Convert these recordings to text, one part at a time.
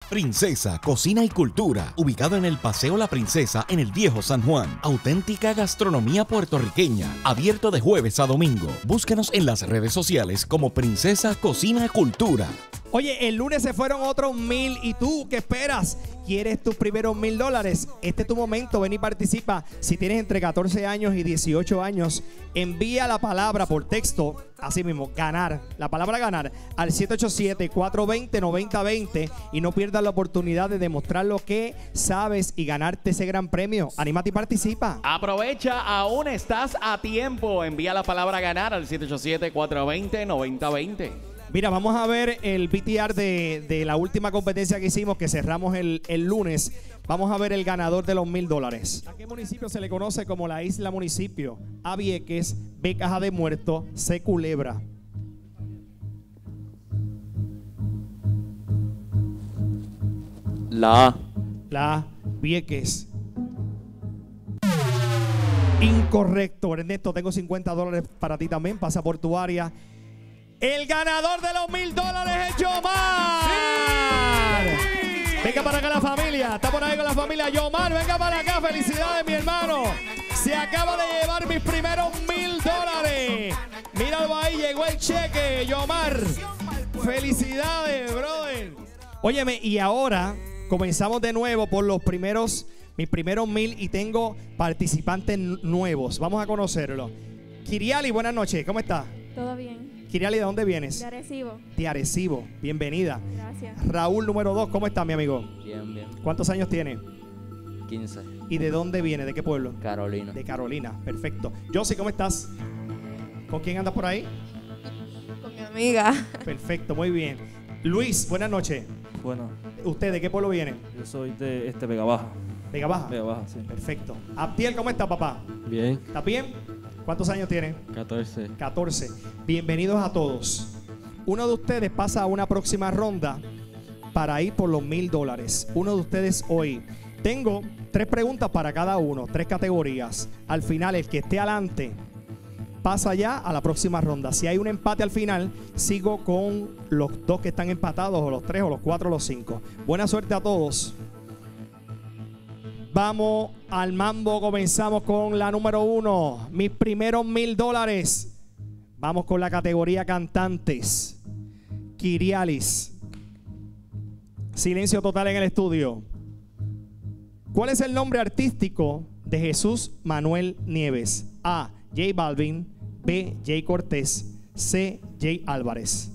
Princesa Cocina y Cultura, ubicado en el Paseo La Princesa en el Viejo San Juan. Auténtica gastronomía puertorriqueña, abierto de jueves a domingo. Búscanos en las redes sociales como Princesa Cocina y Cultura. Oye, el lunes se fueron otros 1,000 y tú, ¿qué esperas? ¿Quieres tus primeros $1,000? Este es tu momento, ven y participa. Si tienes entre 14 años y 18 años, envía la palabra por texto, así mismo, ganar, la palabra ganar, al 787-420-9020 y no pierdas la oportunidad de demostrar lo que sabes y ganarte ese gran premio. Anímate y participa. Aprovecha, aún estás a tiempo. Envía la palabra ganar al 787-420-9020. Mira, vamos a ver el VTR de la última competencia que hicimos, que cerramos el lunes. Vamos a ver el ganador de los $1,000. ¿A qué municipio se le conoce como la isla municipio? A Vieques, B Caja de Muertos, C Culebra. La A. La A, Vieques. Incorrecto, Ernesto. Tengo $50 para ti también. Pasa por tu área. El ganador de los $1,000 es Yomar. ¡Sí! Venga para acá la familia. Está por ahí con la familia. Yomar, venga para acá. Felicidades, mi hermano. Se acaba de llevar mis primeros $1,000. Míralo ahí, llegó el cheque, Yomar. Felicidades, brother. Óyeme, y ahora comenzamos de nuevo por mis primeros 1,000 y tengo participantes nuevos. Vamos a conocerlo. Kiriali, buenas noches. ¿Cómo estás? Todo bien. Kiriali, ¿de dónde vienes? De Arecibo. De Arecibo. Bienvenida. Gracias. Raúl, número 2. ¿Cómo estás, mi amigo? Bien, bien. ¿Cuántos años tiene? 15. ¿Y de dónde viene? ¿De qué pueblo? Carolina. De Carolina. Perfecto. Josie, ¿cómo estás? ¿Con quién andas por ahí? Con mi amiga. Perfecto, muy bien. Luis, buenas noches. Bueno, ¿Usted de qué pueblo viene? yo soy de Vega Baja. Vega Baja. Vega Baja, sí. Perfecto. Abdiel, ¿cómo está, papá? Bien. ¿Está bien? ¿Cuántos años tiene? 14. 14. Bienvenidos a todos. Uno de ustedes pasa a una próxima ronda para ir por los $1,000. Uno de ustedes hoy. Tengo 3 preguntas para cada uno, 3 categorías. Al final, el que esté adelante pasa ya a la próxima ronda. Si hay un empate al final, sigo con los 2 que están empatados, o los 3, o los 4, o los 5. Buena suerte a todos. Vamos al mambo, comenzamos con la número 1. Mis primeros $1,000. Vamos con la categoría cantantes. Kirialis. Silencio total en el estudio. ¿Cuál es el nombre artístico de Jesús Manuel Nieves? A. J Balvin. B. Jay Cortés. C. Jay Álvarez.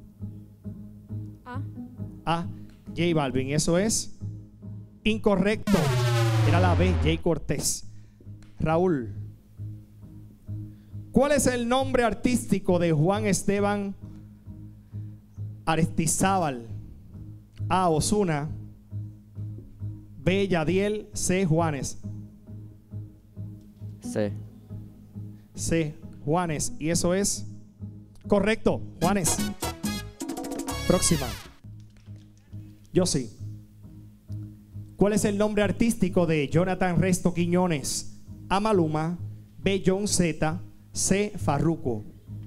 A. A. J Balvin. Eso es incorrecto. Era la B. Jay Cortés. Raúl. ¿Cuál es el nombre artístico de Juan Esteban Aristizábal? A. Ozuna. B. Yadiel. C. Juanes. C. C. Juanes. Y eso es correcto. Juanes. Próxima. Yo sí. ¿Cuál es el nombre artístico de Jonathan Resto Quiñones? A. Maluma. B. John Z. C. Farruko.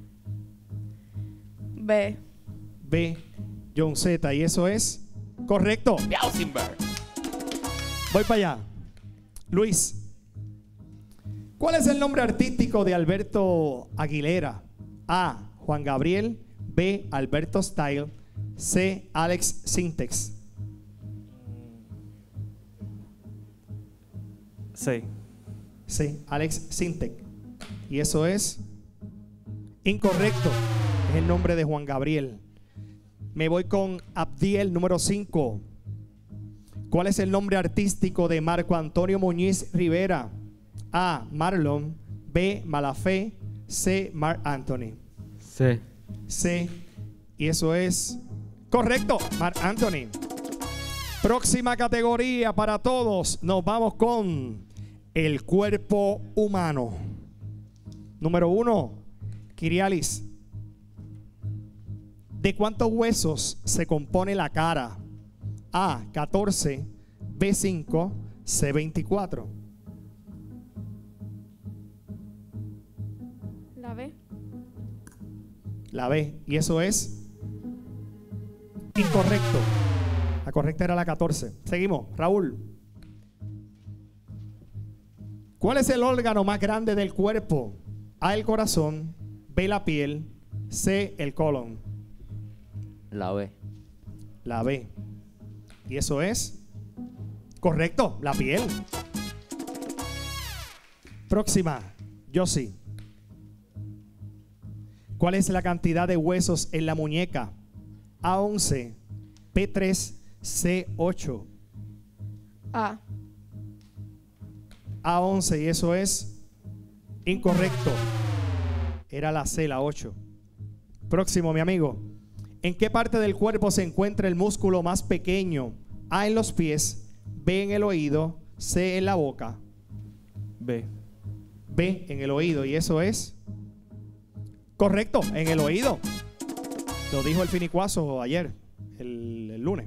B. B. John Z. Y eso es correcto. Voy para allá. Luis. ¿Cuál es el nombre artístico de Alberto Aguilera? A. Juan Gabriel. B. Alberto Style. C. Alex Sintex. C. C. Alex Sintex. Y eso es incorrecto. Es el nombre de Juan Gabriel. Me voy con Abdiel, número 5. ¿Cuál es el nombre artístico de Marco Antonio Muñiz Rivera? A. Marlon. B. Malafé. C. Mark Anthony. C. C. Y eso es correcto, Mark Anthony. Próxima categoría para todos. Nos vamos con el cuerpo humano. Número 1. Kirialis. ¿De cuántos huesos se compone la cara? A. 14. B. 5. C. 24. La B. La B. Y eso es incorrecto. La correcta era la 14. Seguimos. Raúl. ¿Cuál es el órgano más grande del cuerpo? A, el corazón. B, la piel. C, el colon. La B. La B. Y eso es correcto, la piel. Próxima. Yossi. ¿Cuál es la cantidad de huesos en la muñeca? A11, B3, C8. A. A11 y eso es incorrecto. Era la C, la 8. Próximo, mi amigo. ¿En qué parte del cuerpo se encuentra el músculo más pequeño? A, en los pies, B, en el oído, C, en la boca. B. B, en el oído y eso es correcto, en el oído. Lo dijo el Finicuazo ayer, el lunes.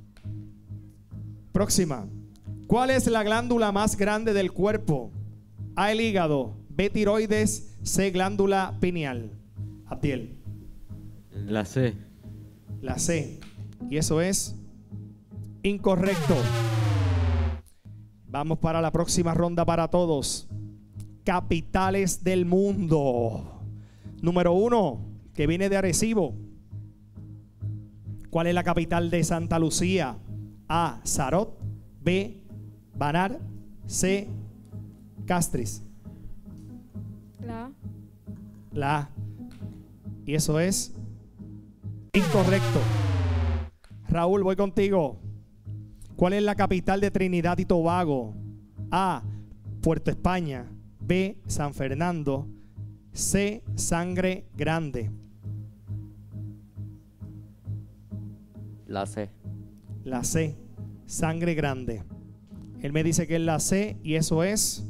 Próxima. ¿Cuál es la glándula más grande del cuerpo? A, el hígado, B, tiroides, C, glándula pineal. Abdiel. La C. La C. Y eso es incorrecto. Vamos para la próxima ronda para todos. Capitales del mundo. Número 1, que viene de Arecibo. ¿Cuál es la capital de Santa Lucía? A, Sarot. B, Banar. C, Castris. La A. La A. Y eso es incorrecto. Raúl, voy contigo. ¿Cuál es la capital de Trinidad y Tobago? A, Puerto España. B, San Fernando. C, Sangre Grande. La C. La C, Sangre Grande. Él me dice que es la C y eso es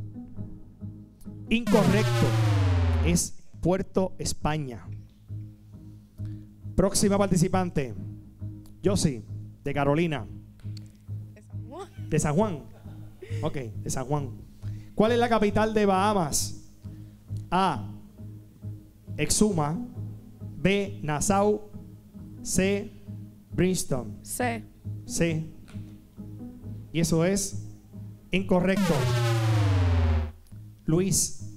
incorrecto. Es Puerto España. Próxima participante. Yossi, de Carolina. De San Juan. Ok, de San Juan. ¿Cuál es la capital de Bahamas? A, Exuma. B, Nassau. C, Brinston. C. C. Y eso es incorrecto. Luis.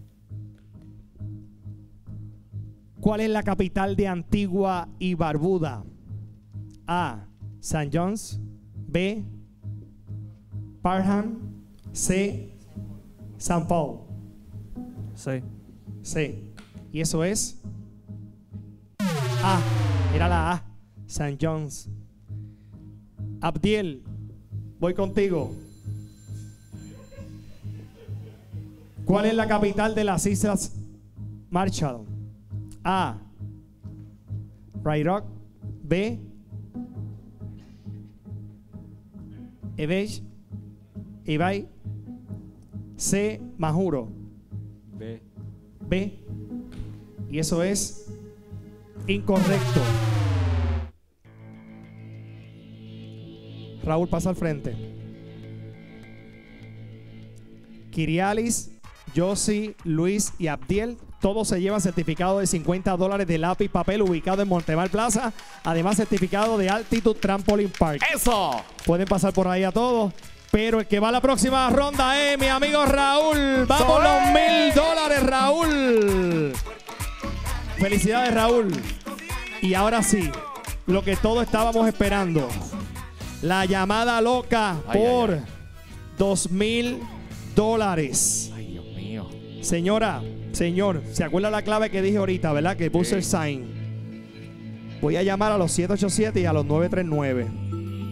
¿Cuál es la capital de Antigua y Barbuda? A, St. John's. B, Parham. C, San Paul. C. C. Y eso es A. Era la A. St. John's. Abdiel, voy contigo. ¿Cuál es la capital de las Islas Marshall? A, Ray Rock. B, Ibay. C, Majuro. B. B. Y eso es incorrecto. Raúl, pasa al frente. Kirialis, Yossi, Luis y Abdiel, todos se llevan certificado de $50 de lápiz y papel ubicado en Montemar Plaza. Además, certificado de Altitude Trampoline Park. ¡Eso! Pueden pasar por ahí a todos. Pero el que va a la próxima ronda es mi amigo Raúl. ¡Vamos los $1000, Raúl! Felicidades, Raúl. Y ahora sí, lo que todos estábamos esperando. La llamada loca por $2000. Ay, Dios mío. Señora, señor, ¿se acuerda la clave que dije ahorita, verdad? Que puse el sign. Voy a llamar a los 787 y a los 939.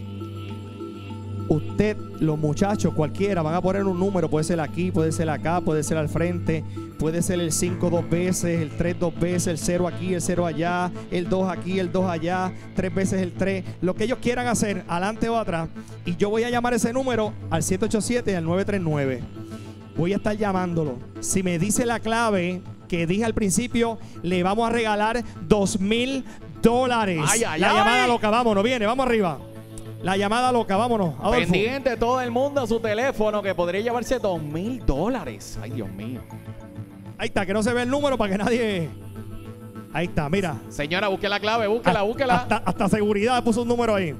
Usted, los muchachos, cualquiera, van a poner un número. Puede ser aquí, puede ser acá, puede ser al frente. Puede ser el 5 2 veces, el 3 2 veces, el 0 aquí, el 0 allá, el 2 aquí, el 2 allá, 3 veces el 3. Lo que ellos quieran hacer, adelante o atrás. Y yo voy a llamar ese número al 787 y al 939. Voy a estar llamándolo. Si me dice la clave que dije al principio, le vamos a regalar $2000. La llamada loca, vámonos, viene, vamos arriba. La llamada loca, vámonos. Adolfo. Pendiente todo el mundo a su teléfono que podría llevarse $2000. Ay, Dios mío. Ahí está, que no se ve el número para que nadie... Ahí está, mira. Señora, busque la clave, búsquela, búsquela. Hasta seguridad puso un número ahí.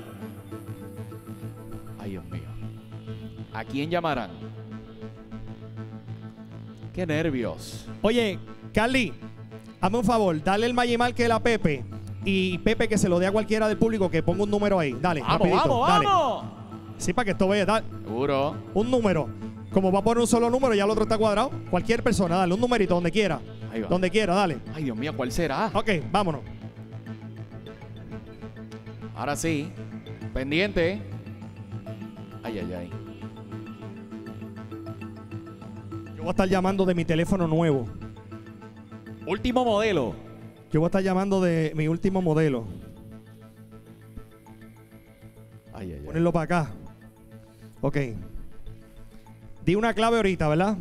Ay, Dios mío. ¿A quién llamarán? Qué nervios. Oye, Carly, hazme un favor, dale el Magimark a Pepe. Y Pepe que se lo dé a cualquiera del público que ponga un número ahí. Dale, ¡Vamos, rapidito, vamos, dale. vamos! Sí, para que esto vaya. Dale. Seguro. Un número. Como va a poner un solo número, ya el otro está cuadrado. Cualquier persona, dale un numerito donde quiera. Ahí va. Donde quiera, dale. Ay, Dios mío, ¿cuál será? Ok, vámonos. Ahora sí. Pendiente. Ay, ay, ay. Yo voy a estar llamando de mi teléfono nuevo. Último modelo. Yo voy a estar llamando de mi último modelo. Ay, ay, ay. Ponerlo para acá. Ok. Di una clave ahorita, ¿verdad?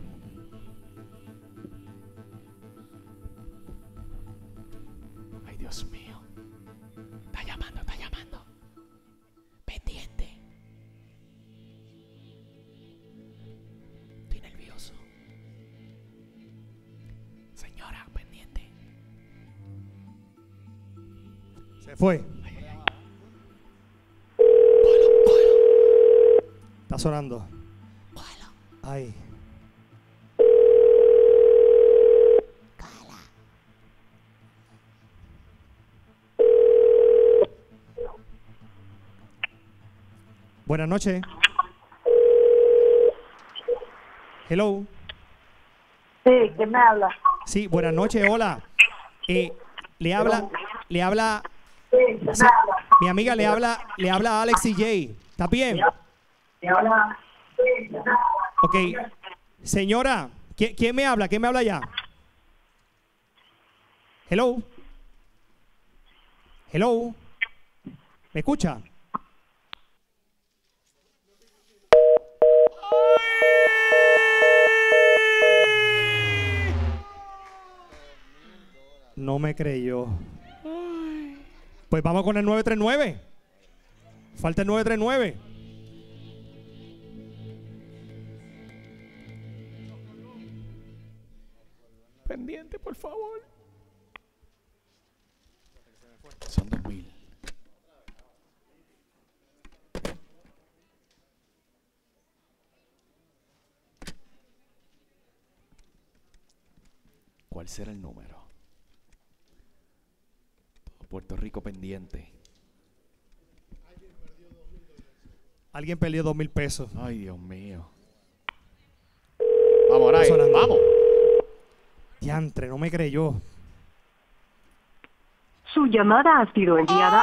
Ay, Dios mío. Está llamando, está llamando. Pendiente. Estoy nervioso. Señora, pendiente. Se fue. Está sonando. Ay. Buenas noches. Hello. Sí, ¿quién me habla? Sí, buenas noches, hola. Le habla, Sí, ¿quién me sí, habla? mi amiga le habla a Alex y Jay. ¿Está bien? ¿Me habla? Ok. Señora, ¿quién me habla? ¿Quién me habla ya? Hello. Hello. ¿Me escucha? No me creyó. Pues vamos con el 939. Falta el 939. Pendiente, por favor. Son 2000. ¿Cuál será el número? Todo Puerto Rico pendiente. Alguien perdió 2,000 pesos. Ay, Dios mío. Vamos, Aray, Sonando. vamos. Diantre, no me creyó. Su llamada ha sido enviada.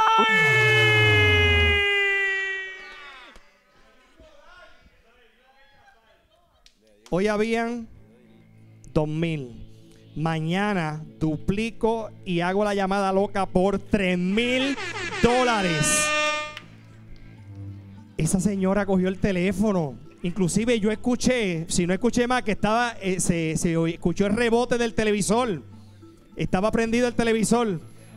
Hoy habían 2,000. Mañana duplico y hago la llamada loca por $3,000. Esa señora cogió el teléfono. Inclusive yo escuché, si no escuché más, que estaba, se escuchó el rebote del televisor. Estaba prendido el televisor.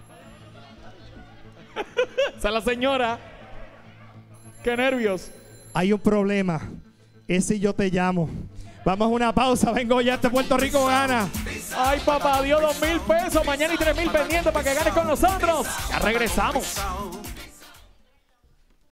Esa es la señora. Qué nervios. Hay un problema. Ese yo te llamo. Vamos a una pausa. Vengo ya, este Puerto Rico gana. Ay, papá, dio 2,000 pesos. Mañana y 3,000 pendientes para que ganes con nosotros. Ya regresamos.